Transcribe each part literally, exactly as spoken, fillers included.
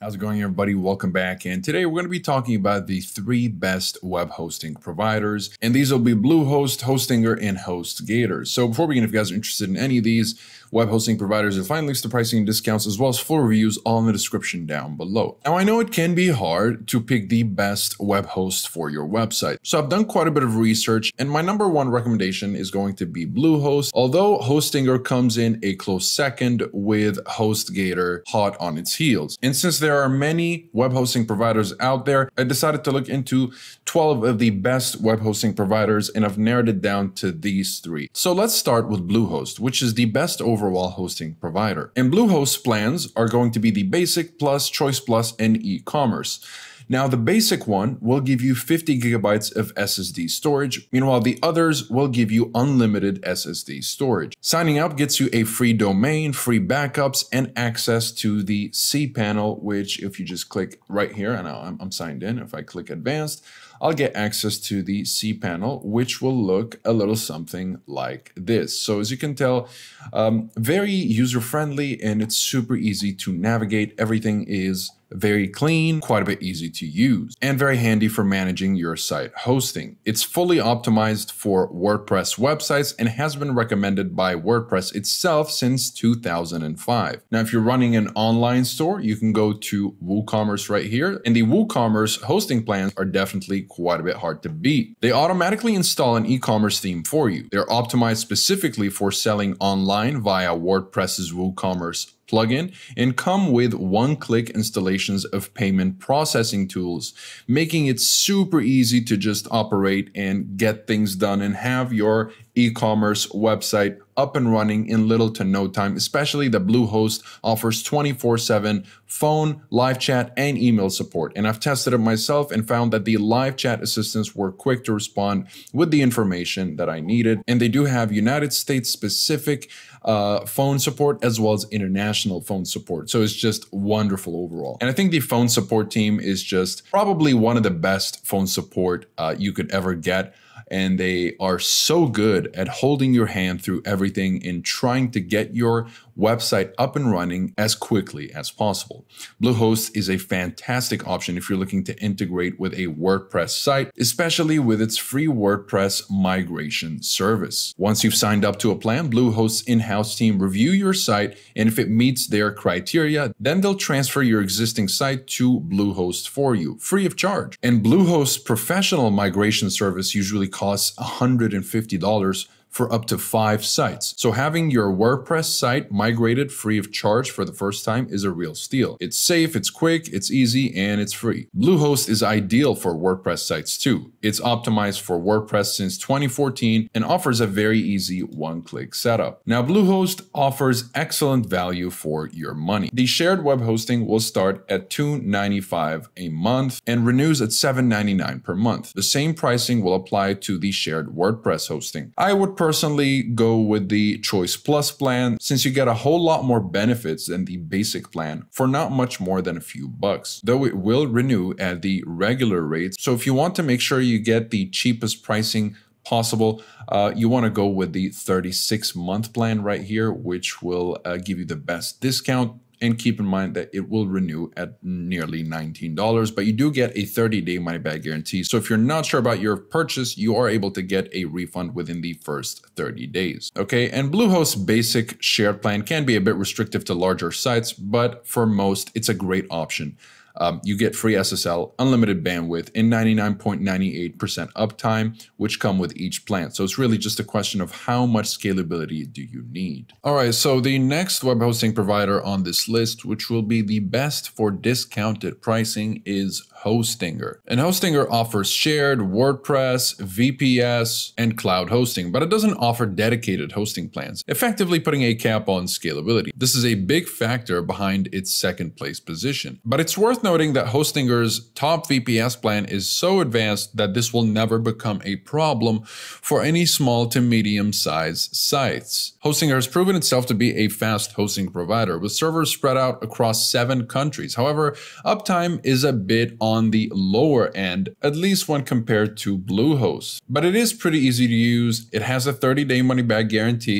How's it going, everybody? Welcome back. And today we're going to be talking about the three best web hosting providers. And these will be Bluehost, Hostgator, and Hostgator. So before we begin, if you guys are interested in any of these web hosting providers, you'll find links to pricing and discounts as well as full reviews all in the description down below. Now, I know it can be hard to pick the best web host for your website. So I've done quite a bit of research, and my number one recommendation is going to be Bluehost, although Hostgator comes in a close second with Hostgator hot on its heels. And since there are many web hosting providers out there, I decided to look into twelve of the best web hosting providers, and I've narrowed it down to these three. So let's start with Bluehost, which is the best overall hosting provider. And Bluehost plans are going to be the Basic Plus, Choice Plus, and e-commerce. Now, the basic one will give you fifty gigabytes of S S D storage. Meanwhile, the others will give you unlimited S S D storage. Signing up gets you a free domain, free backups, and access to the cPanel, which if you just click right here, and I'm, I'm signed in, if I click advanced, I'll get access to the cPanel, which will look a little something like this. So as you can tell, um, very user-friendly, and it's super easy to navigate. Everything is very clean, quite a bit easy to use, and very handy for managing your site hosting. It's fully optimized for WordPress websites and has been recommended by WordPress itself since two thousand five. Now, if you're running an online store, you can go to Woocommerce right here, and the Woocommerce hosting plans are definitely quite a bit hard to beat. They automatically install an e-commerce theme for you. They're optimized specifically for selling online via WordPress's Woocommerce plugin, and come with one-click installations of payment processing tools, making it super easy to just operate and get things done and have your e-commerce website up and running in little to no time. Especially the Bluehost offers twenty-four seven phone, live chat, and email support. And I've tested it myself and found that the live chat assistants were quick to respond with the information that I needed. And they do have United States specific uh, phone support as well as international phone support. So it's just wonderful overall. And I think the phone support team is just probably one of the best phone support uh, you could ever get. And they are so good at holding your hand through everything and trying to get your website up and running as quickly as possible. Bluehost is a fantastic option if you're looking to integrate with a WordPress site, especially with its free WordPress migration service. Once you've signed up to a plan, Bluehost's in-house team review your site, and if it meets their criteria, then they'll transfer your existing site to Bluehost for you, free of charge. And Bluehost's professional migration service usually costs one hundred fifty dollars for up to five sites. So having your WordPress site migrated free of charge for the first time is a real steal. It's safe, it's quick, it's easy, and it's free. Bluehost is ideal for WordPress sites too. It's optimized for WordPress since twenty fourteen and offers a very easy one-click setup. Now, Bluehost offers excellent value for your money. The shared web hosting will start at two ninety-five a month and renews at seven ninety-nine per month. The same pricing will apply to the shared WordPress hosting. I would personally go with the Choice Plus plan, since you get a whole lot more benefits than the basic plan for not much more than a few bucks, though it will renew at the regular rates. So if you want to make sure you get the cheapest pricing possible, uh, you want to go with the thirty-six month plan right here, which will uh, give you the best discount. And keep in mind that it will renew at nearly nineteen dollars, but you do get a thirty day money back guarantee. So if you're not sure about your purchase, you are able to get a refund within the first thirty days. Okay, and Bluehost's basic shared plan can be a bit restrictive to larger sites, but for most, it's a great option. Um, you get free S S L, unlimited bandwidth, and ninety-nine point nine eight percent uptime, which come with each plan. So it's really just a question of how much scalability do you need. All right, so the next web hosting provider on this list, which will be the best for discounted pricing, is Hostgator. And Hostgator offers shared WordPress, V P S, and cloud hosting, but it doesn't offer dedicated hosting plans, effectively putting a cap on scalability. This is a big factor behind its second place position. But it's worth noting that Hostgator's top V P S plan is so advanced that this will never become a problem for any small to medium sized sites. Hostgator has proven itself to be a fast hosting provider with servers spread out across seven countries. However, uptime is a bit on the lower end, at least when compared to Bluehost. But it is pretty easy to use. It has a thirty day money back guarantee.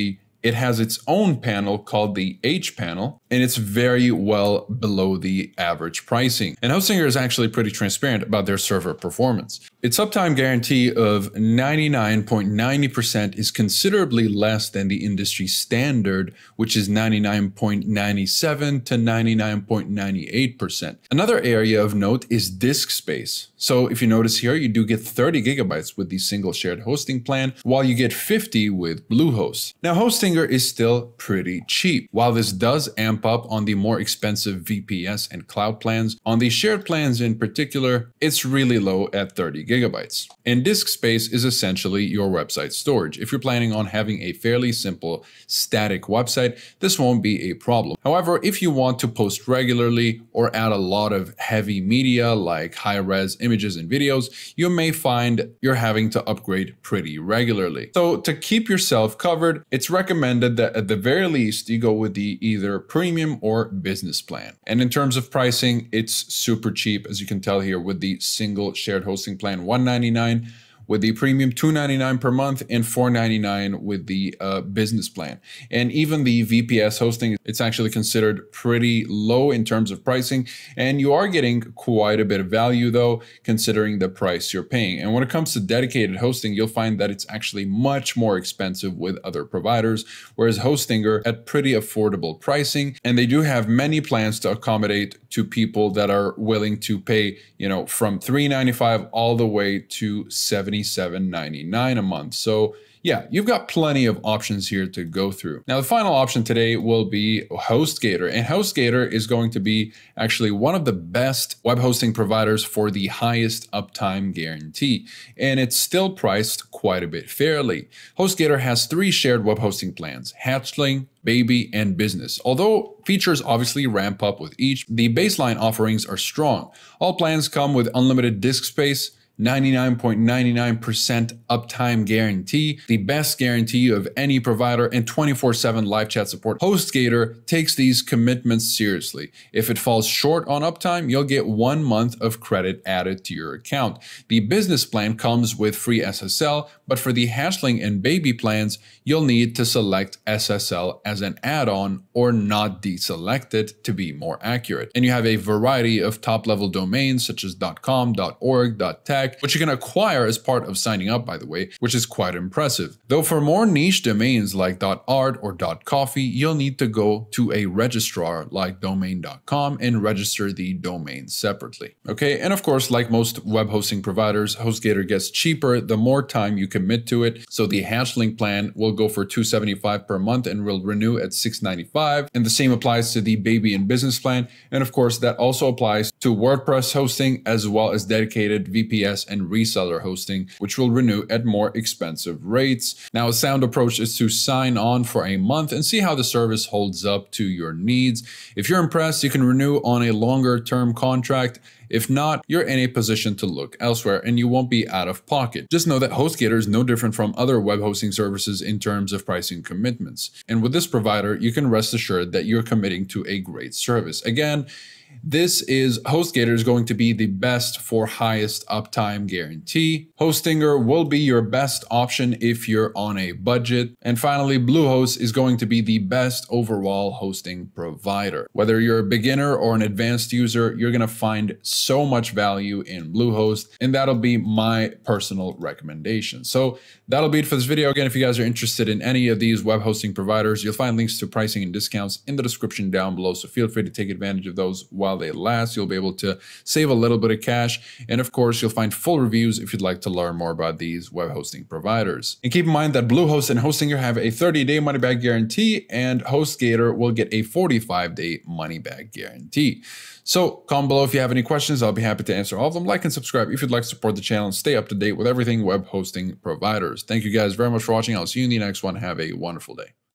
it has its own panel called the H panel, and it's very well below the average pricing. And Hostinger is actually pretty transparent about their server performance. Its uptime guarantee of ninety-nine point nine zero percent is considerably less than the industry standard, which is ninety-nine point nine seven to ninety-nine point nine eight percent. Another area of note is disk space. So if you notice here, you do get thirty gigabytes with the single shared hosting plan, while you get fifty with Bluehost. Now, Hostinger is still pretty cheap. While this does amp up on the more expensive V P S and cloud plans, on the shared plans in particular, it's really low at thirty gigabytes. And disk space is essentially your website storage. If you're planning on having a fairly simple static website, this won't be a problem. However, if you want to post regularly or add a lot of heavy media like high-res images and videos, you may find you're having to upgrade pretty regularly. So to keep yourself covered, it's recommended that at the very least you go with the either premium or business plan. And in terms of pricing, it's super cheap, as you can tell here, with the single shared hosting plan one ninety-nine, with the premium two ninety-nine per month, and four ninety-nine with the uh, business plan. And even the V P S hosting, it's actually considered pretty low in terms of pricing, and you are getting quite a bit of value though, considering the price you're paying. And when it comes to dedicated hosting, you'll find that it's actually much more expensive with other providers, whereas Hostinger at pretty affordable pricing, and they do have many plans to accommodate to people that are willing to pay, you know, from three ninety-five all the way to seventy-seven ninety-nine a month. So yeah, you've got plenty of options here to go through. Now, the final option today will be Hostgator, and Hostgator is going to be actually one of the best web hosting providers for the highest uptime guarantee, and it's still priced quite a bit fairly. Hostgator has three shared web hosting plans: Hatchling, Baby, and Business. Although features obviously ramp up with each, the baseline offerings are strong. All plans come with unlimited disk space, ninety-nine point nine nine percent uptime guarantee, the best guarantee of any provider, and twenty-four seven live chat support. Hostgator takes these commitments seriously. If it falls short on uptime, you'll get one month of credit added to your account. The business plan comes with free S S L, but for the Hatchling and Baby plans, you'll need to select S S L as an add-on or not deselect it to be more accurate. And you have a variety of top-level domains such as .com, .org, .tech, which you can acquire as part of signing up, by the way, which is quite impressive. Though for more niche domains like .art or .coffee, you'll need to go to a registrar like domain dot com and register the domain separately. Okay, and of course, like most web hosting providers, Hostgator gets cheaper the more time you commit to it. So the Hatchling plan will go for two seventy-five per month and will renew at six ninety-five, and the same applies to the Baby and Business plan. And of course, that also applies to WordPress hosting as well as dedicated V P S and reseller hosting, which will renew at more expensive rates. Now, a sound approach is to sign on for a month and see how the service holds up to your needs. If you're impressed, you can renew on a longer term contract. If not, you're in a position to look elsewhere and you won't be out of pocket. Just know that Hostgator is no different from other web hosting services in terms of pricing commitments. And with this provider, you can rest assured that you're committing to a great service. Again, this is Hostgator is going to be the best for highest uptime guarantee. Hostinger will be your best option if you're on a budget. And finally, Bluehost is going to be the best overall hosting provider. Whether you're a beginner or an advanced user, you're going to find so much value in Bluehost, and that'll be my personal recommendation. So that'll be it for this video. Again, if you guys are interested in any of these web hosting providers, you'll find links to pricing and discounts in the description down below. So feel free to take advantage of those while they last. You'll be able to save a little bit of cash. And of course, you'll find full reviews if you'd like to learn more about these web hosting providers. And keep in mind that Bluehost and Hostinger have a thirty day money back guarantee, and Hostgator will get a forty-five day money back guarantee. So comment below if you have any questions. I'll be happy to answer all of them. Like and subscribe if you'd like to support the channel and stay up to date with everything web hosting providers. Thank you guys very much for watching. I'll see you in the next one. Have a wonderful day.